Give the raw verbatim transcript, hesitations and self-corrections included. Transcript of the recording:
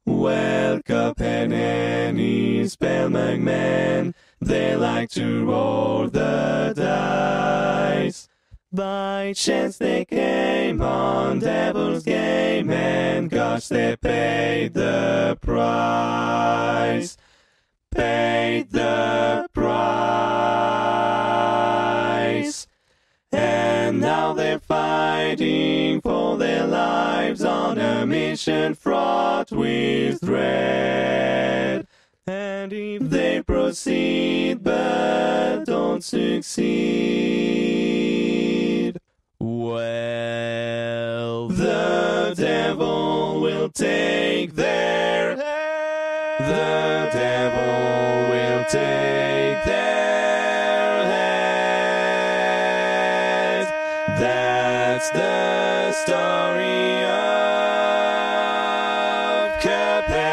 Well, Cuphead and his spellman man, they like to roll the dice. By chance they came on Devil's Game, and gosh, they paid the price. Paid the price. And now they're fighting for their lives on a mission fraught with dread. And if they proceed but don't succeed, well, the devil will take their head. The devil will take their head. That's the story of Cuphead.